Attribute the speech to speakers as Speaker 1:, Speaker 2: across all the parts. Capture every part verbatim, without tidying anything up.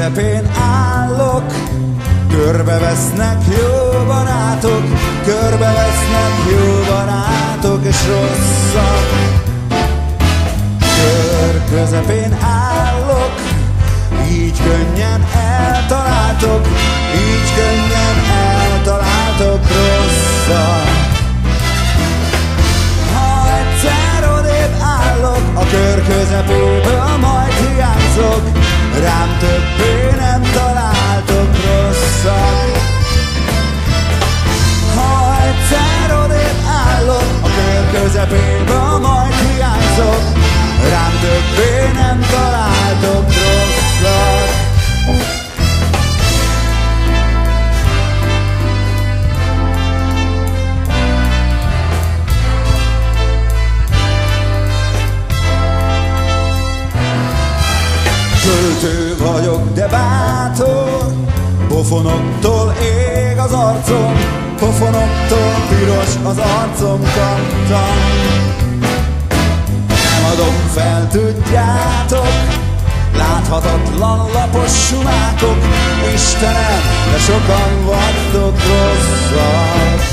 Speaker 1: közepén állok, körbevesznek jó barátok, körbevesznek jó barátok és rosszak. Kör közepén állok, így könnyen eltaláltok, így könnyen eltaláltok rosszak. Ha egyszer odébb állok, a kör közepéből majd hiányzok, rám többé nem találtok rosszat. Ha egyszer odébb állok, a kör közepéből majd hiányzok, rám többé nem találtok rosszat. Költő vagyok, de bátor, pofonoktól ég az arcom, pofonoktól piros az arcom kattan. Nem adom fel, tudjátok, láthatatlan lapos sumákok, Istenem, de sokan vagytok rosszak.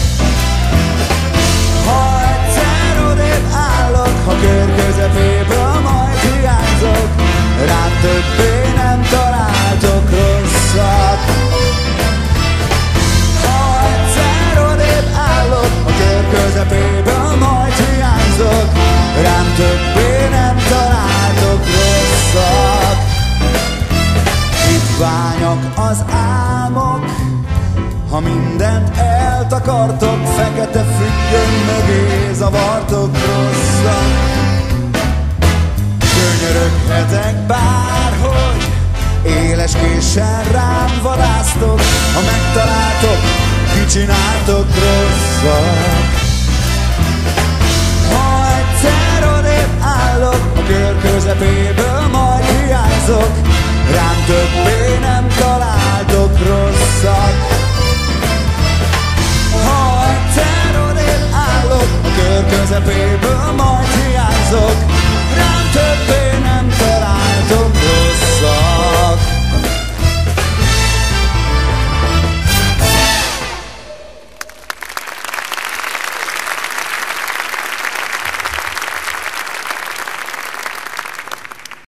Speaker 1: Ha egyszer odébb állok, ha kör közepéből majd hiányzok, rám többé nem találtok rosszat. Ha egyszer odébb állok, a kör közepéből majd hiányzok, rám többé nem találtok rosszat. Hitványak az álmok, ha mindent eltakartok, fekete függöny mögé zavartok rosszat. Könyöröghetek bárhogy, éles késsel rám vadásztok, ha megtaláltok, kicsináltok rosszat. Ha egyszer odébb állok, a kör közepéből majd hiányzok, rám többé nem találtok rosszat. Ha egyszer odébb állok, a kör közepéből majd hiányzok,